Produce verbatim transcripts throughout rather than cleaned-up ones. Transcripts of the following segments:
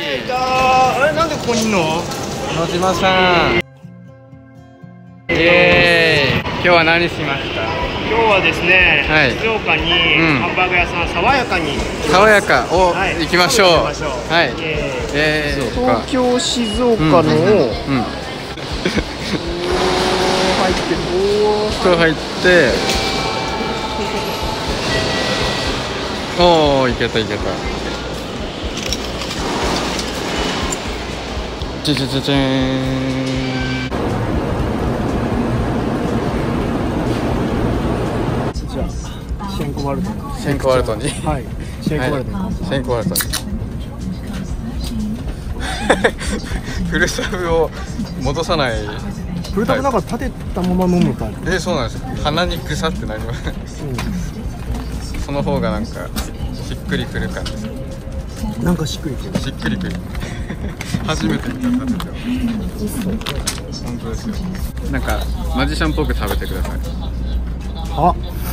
いた。あれなんでここにいんの？ 野島さん。イエーイ。今日は何しました？ 今日はですね、 はい、 静岡にハンバーグ屋さん、爽やかに爽やかを行きましょう。はい。 えー、東京静岡の、うん、入ってこう入っておお、いけたいけた。じゃじゃじゃじゃーん。 じゃあシェンコワルトにシェンコワルトにはいシェンコワルトに、はい、 シェンコワルトにフルサブを戻さない。 フルタブなんか立てたまま飲むタイプ。 えー、そうなんです。鼻にぐさってなります、うん、その方がなんかしっくりくる感じです。 なんかしっくりくるしっくりくる初めて見た立てては本当ですよ。なんかマジシャンっぽく食べてください。 あ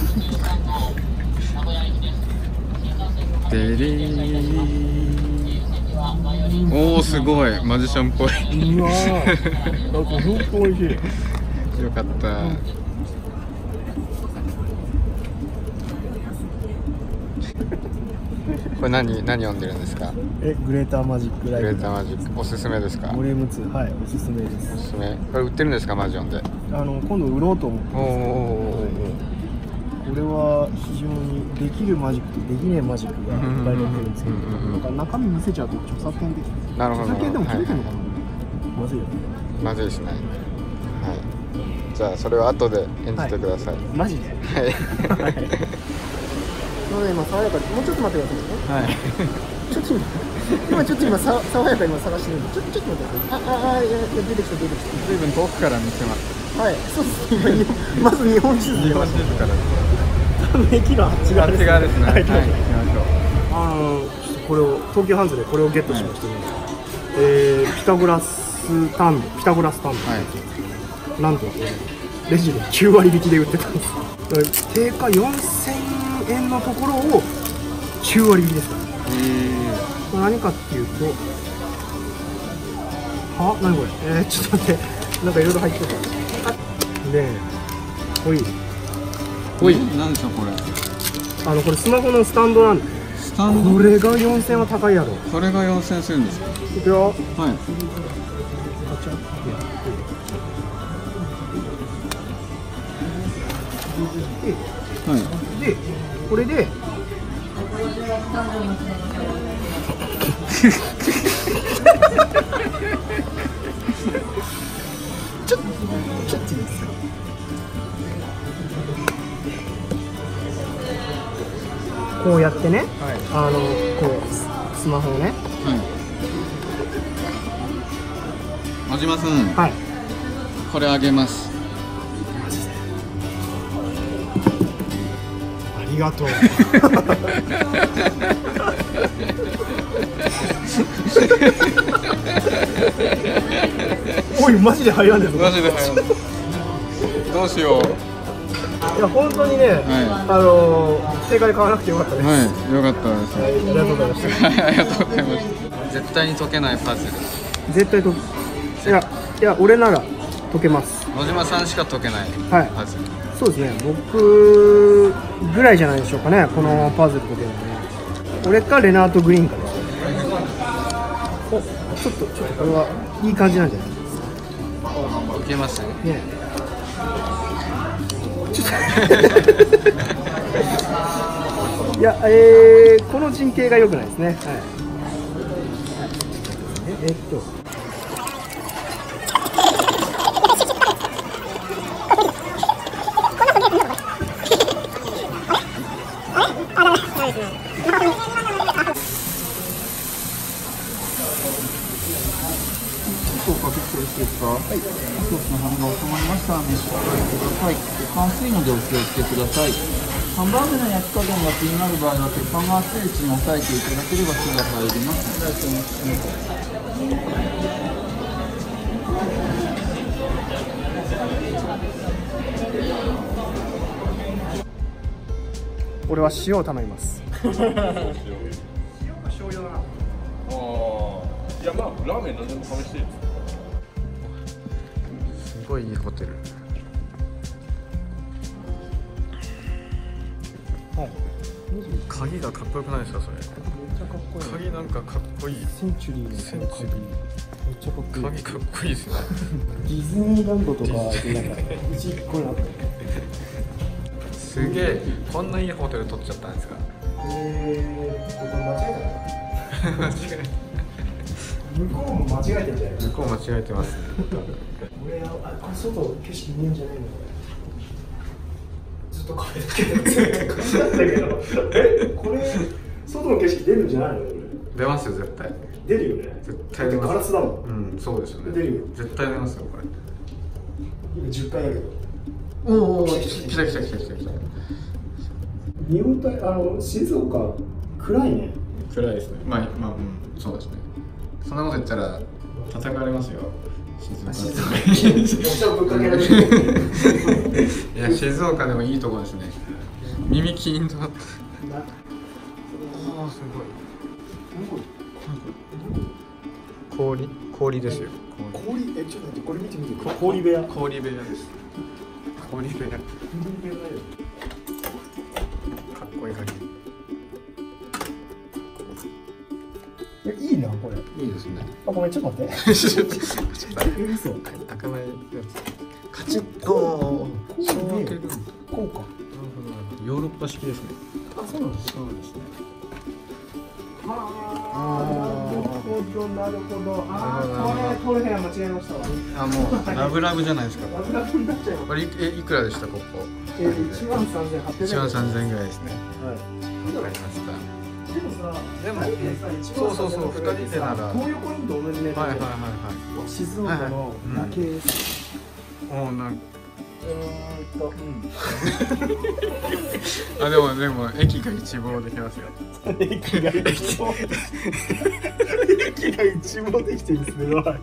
でりー。おお、すごいマジシャンっぽい。 うわー、なんか本当美味しい。 よかった、うん、これ何何読んでるんですか？ え、グレーターマジックライブ。 グレーターマジックおすすめですか？ ボリュームツー、はい、おすすめです。 おすすめ。これ売ってるんですか？マジオンで。 あの今度売ろうと思ってます。おお。これは非常にできるマジックとできないマジックがいっぱい載ってるんですけど、なんか中身見せちゃうと著作権的。 なるほど。 著作権でも切れてるのかな、はい、まずいよね。 まずいですね。はい。じゃあそれは後で演じてください。はい、 マジで。はい。そうね、今爽やか、もうちょっと待ってくださいね。はい。ちょっと今ちょっと今さ爽やか今探してるんで、ちょっとちょっと待ってください。あああ、いや出てきた出てきた。 随分遠くから見せます。はい、 そうですね。まず日本地図。 日本地図から。 駅のあっち側です。 あっち側ですね。はい、行きましょう。 あのこれを東急ハンズでこれをゲットしましたね。えー、ピタゴラスタンド、ピタゴラスタンド。はい。なんとレジできゅうわり引きで売ってたんです。定価よんせんえんのところをきゅうわり引きですから。へえ。何かっていうと、は、何これ？えー、ちょっと待って、なんかいろいろ入ってた。で、ほい。 ほい。なんでしょうこれ。 あのこれスマホのスタンドなんで。スタンド。これがよんせんえんは高いやろ。 それがよんせんえんするんですか。 いくよ。はい。 はい。 で、これで。ちょっと、ちょっといいですか。こうやってね、はい、あのこうスマホをね、 小島さん、はい、これあげます。 ありがとう。おい、マジで入らんねえぞ。 マジで入らん。どうしよう。 いや本当にね、はい、あのー、正解買わなくてよかったです。 はい、よかったです。 はい、ありがとうございました。 ありがとうございました。絶対に解けないパズル。 絶対解け。いやいや俺なら解けます。 野島さんしか解けないパズル。はい、そうですね。 僕ぐらいじゃないでしょうかね。このパズル解けるのね。俺かレナート・グリーンかです。お、ちょっとちょっとこれはいい感じなんじゃないですか。 いけますね。ね。 いや、えー、この陣形が良くないですね。はい。え、えっと。 おかけしてよろしいですか。はい。ソースの反応が収まりました。召し上がりください。鉄板熱いのでお気をつけください。ハンバーグの焼き加減が気になる場合は鉄板が熱いうちに押さえていただければ火が入ります。 俺は塩を頼みます。塩。塩少量だな。 おー。 ラーメン何でも試していいですか？すごいいいホテル。鍵がかっこよくないですかそれ？ めっちゃかっこいい。 鍵なんかかっこいい。 センチュリーのセンチュリー。 めっちゃかっこいい。 鍵かっこいいですね。 ディズニーランドとかでなんかうちっこなって。 すげえ、こんないいホテル取っちゃったんですか？ えー、これ間違えた間違え向こうも間違えてんじゃない向こう間違えてますね。 俺あこれ外景色見えんじゃないのこれずっと壁だけでずっと壁だったけどえこれ外の景色出るんじゃないのこれ出ますよ絶対。 出るよね絶対出ます。 ガラスだもんうんそうですよね。 出るよ絶対出ますよこれ。 今じゅっかいだけどおお来た来た来た来た来た来た。 見応えあの静岡暗いね暗いですね。まあまあうんそうですね。そんなこと言ったら叩かれますよ。静岡。 ぶっかけられるいや静岡でもいいところですね。耳キーンと。ああすごい。氷氷ですよ。 氷えちょっと待ってこれ見てみて氷部屋氷部屋です。氷部屋。かっこいい鍵。 いいなこれ。 いいですね。 あごめんちょっと待って。 ちょっと嘘。 開かないやつ。カチッと。そう開ける。 こうか。 ヨーロッパ式ですね。 あそうなんです。 そうですね。 ああなるほどなるほど。ああこれこれ部屋間違えましたわ。 あもうラブラブじゃないですか。 ラブラブになっちゃいます。 これいえいくらでしたここ？ えー、一万三千八百円。 一万三千円ぐらいですね。 はい。 わかりました。 でもさ、 でも二人でさそうそうそう二人でなら東横インと同じ値段ではいはいはい静岡の夜景。 はい。おなんうーんと、 あでもでも駅が一望できますよ。 駅が一望駅が一望できてるんですね。はい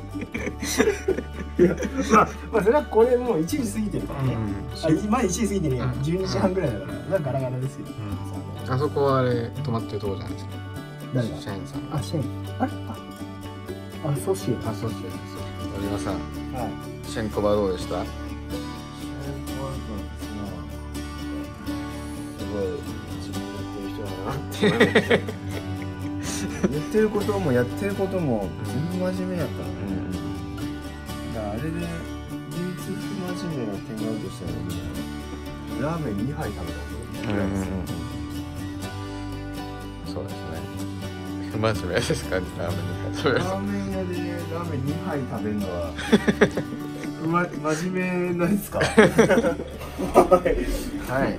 。いやまあまあそれはこれもう一時過ぎてるからね。あ今一時過ぎてね十二時半ぐらいだからだからガラガラですよ。 あそこはあれ泊まってるとこじゃないですか。 誰が？ 社員さん。 あ社員。あれあアソシエイト。 あそうです。小島さん。 はい。 シェンコバどうでした？ すごい自分やってる人だなって思いました言ってることもやってることも全部真面目やったのね、うん、だからあれで唯一不真面目な点があるとしたらラーメンにはい食べたことぐらいですよ、 そうですね。不真面目ですか？ラーメンにはい食べる。 ラーメン屋でラーメンにはい食べるのはま、真面目なんですかはい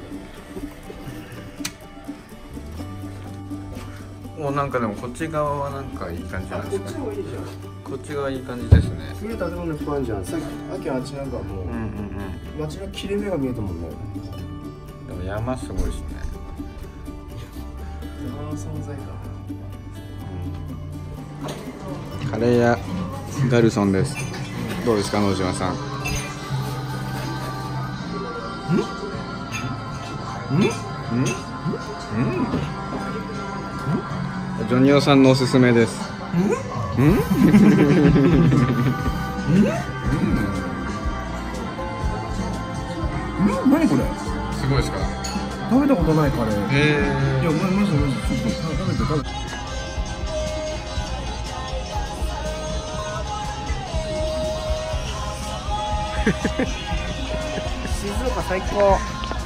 もうなんかでもこっち側はなんかいい感じじゃないですか。 こっちもいいじゃん。 こっち側いい感じですね。 古い建物いっぱいあるじゃん。さっき秋あっちなんかもう、 うんうんうん。 街の切れ目が見えたもんね。 でも山すごいですね。 山の存在感。 カレー屋ガルソンです。どうですか野島さん。ん？ん？ん？ん？ジョニオさんのおすすめです。ん？ん？ 何これ？ すごいですか？ 食べたことないカレー。 へいや、ま、マジでマジでちょっと食べて食べて。静岡最高。